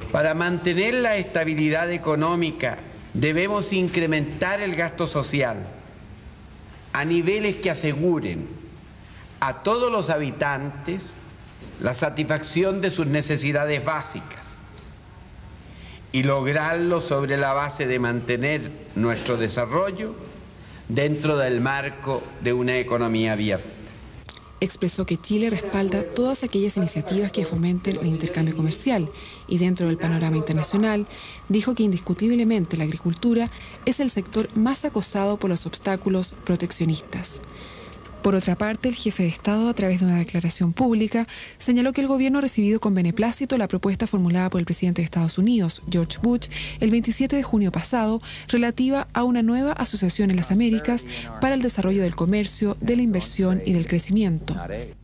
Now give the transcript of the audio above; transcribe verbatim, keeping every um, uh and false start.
Para mantener la estabilidad económica debemos incrementar el gasto social a niveles que aseguren a todos los habitantes la satisfacción de sus necesidades básicas y lograrlo sobre la base de mantener nuestro desarrollo dentro del marco de una economía abierta. Expresó que Chile respalda todas aquellas iniciativas que fomenten el intercambio comercial y dentro del panorama internacional dijo que indiscutiblemente la agricultura es el sector más acosado por los obstáculos proteccionistas. Por otra parte, el jefe de Estado, a través de una declaración pública, señaló que el gobierno ha recibido con beneplácito la propuesta formulada por el presidente de Estados Unidos, George Bush, el veintisiete de junio pasado, relativa a una nueva asociación en las Américas para el desarrollo del comercio, de la inversión y del crecimiento.